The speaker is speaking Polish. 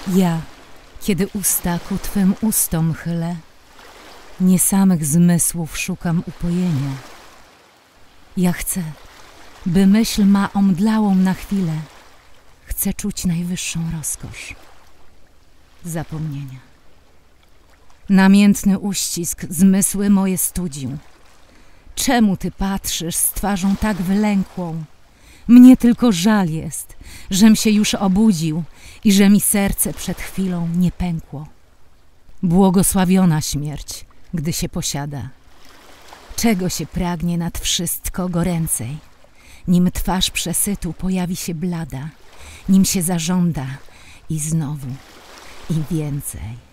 Ja, kiedy usta ku Twym ustom chylę, nie samych zmysłów szukam upojenia. Ja chcę, by myśl ma omdlałą na chwilę. Chcę czuć najwyższą rozkosz zapomnienia. Namiętny uścisk zmysły moje studził. Czemu Ty patrzysz z twarzą tak wylękłą? Mnie tylko żal jest, żem się już obudził i że mi serce przed chwilą nie pękło. Błogosławiona śmierć, gdy się posiada. Czego się pragnie nad wszystko goręcej, nim twarz przesytu pojawi się blada, nim się zażąda i znowu i więcej.